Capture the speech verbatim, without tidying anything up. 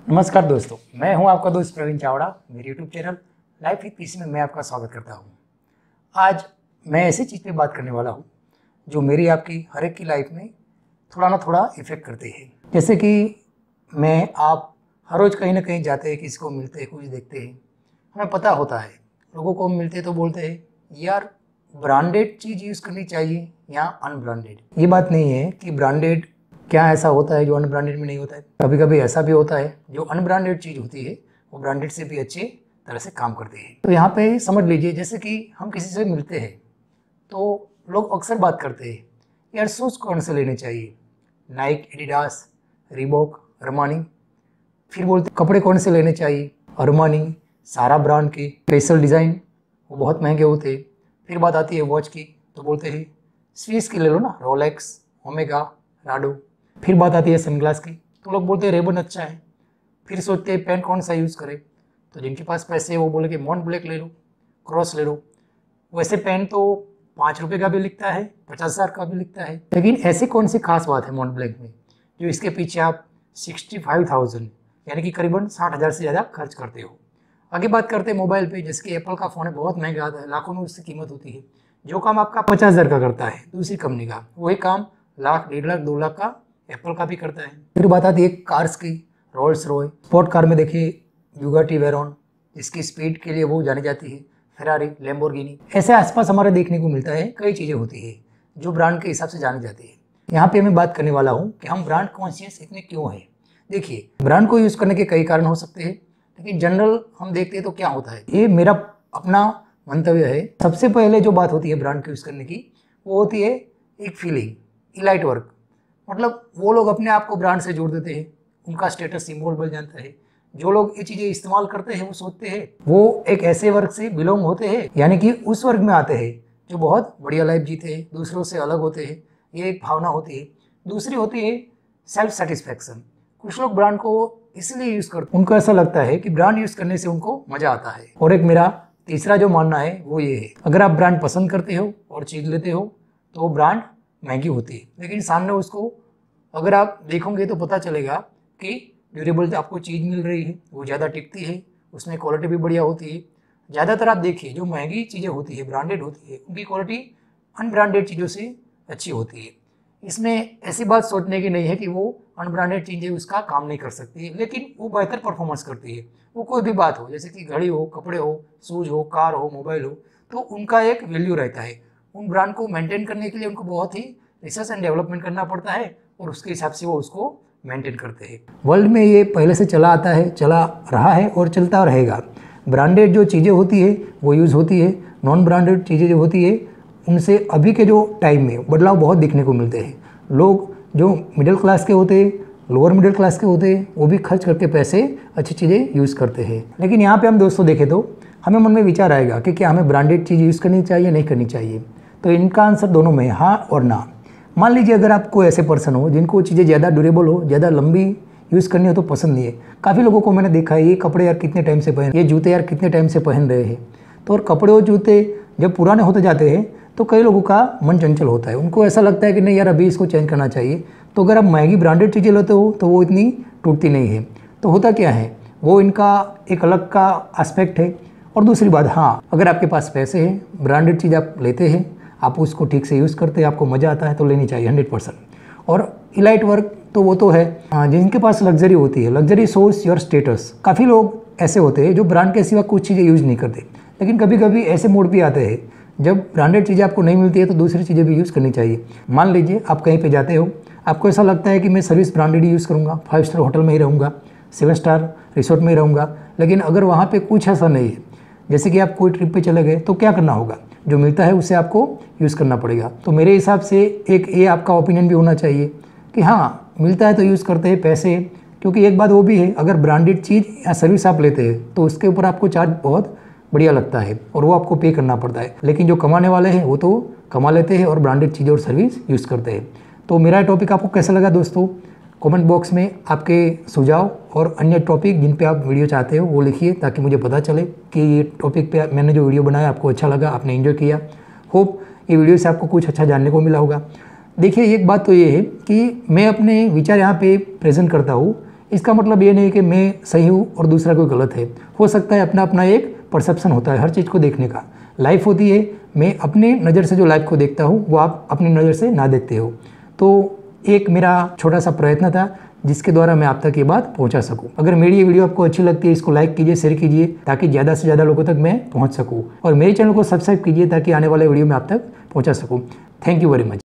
नमस्कार दोस्तों, मैं हूं आपका दोस्त प्रवीण चावड़ा। मेरे YouTube channel life with PC में मैं आपका स्वागत करता हूं। आज मैं ऐसी चीज़ पे बात करने वाला हूं जो मेरी आपकी हर एक की लाइफ में थोड़ा ना थोड़ा इफेक्ट करती है। जैसे कि मैं आप हर रोज़ कहीं ना कहीं जाते हैं, किसी को मिलते हैं, कुछ देखते हैं, हमें पता होता है, लोगों को मिलते तो बोलते हैं यार ब्रांडेड चीज़ यूज़ करनी चाहिए या अनब्रांडेड। ये बात नहीं है कि ब्रांडेड क्या ऐसा होता है जो अनब्रांडेड में नहीं होता है। कभी कभी ऐसा भी होता है जो अनब्रांडेड चीज़ होती है वो ब्रांडेड से भी अच्छे तरह से काम करती है। तो यहाँ पे समझ लीजिए, जैसे कि हम किसी से मिलते हैं तो लोग अक्सर बात करते हैं यार शूज़ कौन से लेने चाहिए, नाइक, एडिडास, रीबॉक, अरमानी। फिर बोलते कपड़े कौन से लेने चाहिए, अरमानी, सारा ब्रांड के, स्पेशल डिज़ाइन, वो बहुत महंगे होते हैं। फिर बात आती है वॉच की तो बोलते हैं स्विस की ले लो ना, रोलेक्स, ओमेगा, राडो। फिर बात आती है सनग्लास की तो लोग बोलते हैं रेबन अच्छा है। फिर सोचते हैं पेन कौन सा यूज़ करें, तो जिनके पास पैसे है वो बोले कि मॉन्ट ब्लैक ले लो, क्रॉस ले लो। वैसे पेन तो पाँच रुपये का भी लिखता है, पचास हज़ार का भी लिखता है, लेकिन ऐसी कौन सी खास बात है मॉन्ट ब्लैक में जो इसके पीछे आप सिक्सटी फाइव थाउजेंड यानी कि करीबन साठ हज़ार से ज़्यादा खर्च करते हो। आगे बात करते हैं मोबाइल पे, जैसे कि एप्पल का फ़ोन है, बहुत महंगा आता है, लाखों में उसकी कीमत होती है। जो काम आपका पचास हज़ार का करता है दूसरी कंपनी का, वही काम लाख, डेढ़ लाख, दो लाख का एप्पल का भी करता है। फिर बात आती है कार्स की, रोल्स रॉय, स्पोर्ट कार में देखिए बुगाटी वेरॉन, इसकी स्पीड के लिए वो जानी जाती है, फेरारी, लैम्बोर्गिनी। ऐसे आसपास हमारे देखने को मिलता है, कई चीज़ें होती है जो ब्रांड के हिसाब से जानी जाती है। यहाँ पे मैं बात करने वाला हूँ कि हम ब्रांड कॉन्शियस इतने क्यों हैं। देखिए, ब्रांड को यूज़ करने के कई कारण हो सकते हैं, लेकिन जनरल हम देखते हैं तो क्या होता है, ये मेरा अपना मंतव्य है। सबसे पहले जो बात होती है ब्रांड को यूज़ करने की, वो होती है एक फीलिंग, इलाइट वर्क। मतलब वो लोग अपने आप को ब्रांड से जोड़ देते हैं, उनका स्टेटस सिंबल बन जाता है। जो लोग ये चीज़ें इस्तेमाल करते हैं वो सोचते हैं वो एक ऐसे वर्ग से बिलोंग होते हैं, यानी कि उस वर्ग में आते हैं जो बहुत बढ़िया लाइफ जीते हैं, दूसरों से अलग होते हैं। ये एक भावना होती है। दूसरी होती है सेल्फ सेटिस्फैक्शन। कुछ लोग ब्रांड को इसलिए यूज़ करते हैं, उनको ऐसा लगता है कि ब्रांड यूज़ करने से उनको मज़ा आता है। और एक मेरा तीसरा जो मानना है वो ये है, अगर आप ब्रांड पसंद करते हो और चीज़ लेते हो तो वो ब्रांड महंगी होती है, लेकिन सामने उसको अगर आप देखोगे तो पता चलेगा कि ड्यूरेबल आपको चीज़ मिल रही है, वो ज़्यादा टिकती है, उसमें क्वालिटी भी बढ़िया होती है। ज़्यादातर आप देखिए जो महंगी चीज़ें होती है, ब्रांडेड होती है, उनकी क्वालिटी अनब्रांडेड चीज़ों से अच्छी होती है। इसमें ऐसी बात सोचने की नहीं है कि वो अनब्रांडेड चीज़ें उसका काम नहीं कर सकती है, लेकिन वो बेहतर परफॉर्मेंस करती है। वो कोई भी बात हो, जैसे कि घड़ी हो, कपड़े हो, शूज़ हो, कार हो, मोबाइल हो, तो उनका एक वैल्यू रहता है। उन ब्रांड को मेंटेन करने के लिए उनको बहुत ही रिसर्च एंड डेवलपमेंट करना पड़ता है और उसके हिसाब से वो उसको मेंटेन करते हैं। वर्ल्ड में ये पहले से चला आता है, चला रहा है और चलता रहेगा। ब्रांडेड जो चीज़ें होती है वो यूज़ होती है, नॉन ब्रांडेड चीज़ें जो होती है उनसे अभी के जो टाइम में बदलाव बहुत दिखने को मिलते हैं। लोग जो मिडिल क्लास के होते हैं, लोअर मिडिल क्लास के होते हैं, वो भी खर्च करके पैसे अच्छी चीज़ें यूज़ करते हैं। लेकिन यहाँ पे हम दोस्तों देखें तो हमें मन में विचार आएगा कि क्या हमें ब्रांडेड चीज़ यूज़ करनी चाहिए, नहीं करनी चाहिए। तो इनका आंसर दोनों में हाँ और ना। मान लीजिए अगर आप कोई ऐसे पर्सन हो जिनको चीज़ें ज़्यादा ड्यूरेबल हो, ज़्यादा लंबी यूज़ करनी हो तो पसंद नहीं है। काफ़ी लोगों को मैंने देखा है ये कपड़े यार कितने टाइम से पहन, ये जूते यार कितने टाइम से पहन रहे हैं। तो और कपड़े और जूते जब पुराने होते जाते हैं तो कई लोगों का मन चंचल होता है, उनको ऐसा लगता है कि नहीं यार अभी इसको चेंज करना चाहिए। तो अगर आप महंगी ब्रांडेड चीज़ें लेते हो तो वो इतनी टूटती नहीं है। तो होता क्या है, वो इनका एक अलग का एस्पेक्ट है। और दूसरी बात, हाँ अगर आपके पास पैसे हैं, ब्रांडेड चीज़ आप लेते हैं, आप उसको ठीक से यूज़ करते हैं, आपको मज़ा आता है तो लेनी चाहिए हंड्रेड परसेंट। और इलाइट वर्क तो वो तो है जिनके पास लग्जरी होती है, लग्जरी शोज योर स्टेटस। काफ़ी लोग ऐसे होते हैं जो ब्रांड के सिवा कुछ चीज़ें यूज़ नहीं करते, लेकिन कभी कभी ऐसे मूड भी आते हैं जब ब्रांडेड चीज़ें आपको नहीं मिलती है तो दूसरी चीज़ें भी यूज़ करनी चाहिए। मान लीजिए आप कहीं पे जाते हो, आपको ऐसा लगता है कि मैं सर्विस ब्रांडेड ही यूज़ करूँगा, फाइव स्टार होटल में ही रहूँगा, सेवन स्टार रिसोर्ट में ही रहूँगा, लेकिन अगर वहाँ पे कुछ ऐसा नहीं है, जैसे कि आप कोई ट्रिप पे चले गए, तो क्या करना होगा, जो मिलता है उसे आपको यूज़ करना पड़ेगा। तो मेरे हिसाब से एक ये आपका ओपिनियन भी होना चाहिए कि हाँ मिलता है तो यूज़ करते हैं, पैसे। क्योंकि एक बात वो भी है, अगर ब्रांडेड चीज़ या सर्विस आप लेते हैं तो उसके ऊपर आपको चार्ज बहुत बढ़िया लगता है और वो आपको पे करना पड़ता है। लेकिन जो कमाने वाले हैं वो तो कमा लेते हैं और ब्रांडेड चीज़ और सर्विस यूज़ करते हैं। तो मेरा टॉपिक आपको कैसा लगा दोस्तों, कमेंट बॉक्स में आपके सुझाव और अन्य टॉपिक जिन पे आप वीडियो चाहते हो वो लिखिए, ताकि मुझे पता चले कि ये टॉपिक पे मैंने जो वीडियो बनाया आपको अच्छा लगा, आपने एंजॉय किया। होप ये वीडियो से आपको कुछ अच्छा जानने को मिला होगा। देखिए एक बात तो ये है कि मैं अपने विचार यहाँ पे प्रेजेंट करता हूँ, इसका मतलब ये नहीं कि मैं सही हूँ और दूसरा कोई गलत है। हो सकता है अपना अपना एक परसेप्शन होता है हर चीज़ को देखने का। लाइफ होती है, मैं अपने नज़र से जो लाइफ को देखता हूँ वो आप अपनी नज़र से ना देखते हो। तो एक मेरा छोटा सा प्रयत्न था जिसके द्वारा मैं आप तक ये बात पहुंचा सकूं। अगर मेरी ये वीडियो आपको अच्छी लगती है, इसको लाइक कीजिए, शेयर कीजिए ताकि ज़्यादा से ज़्यादा लोगों तक मैं पहुंच सकूं। और मेरे चैनल को सब्सक्राइब कीजिए ताकि आने वाले वीडियो में आप तक पहुंचा सकूं। Thank you very much.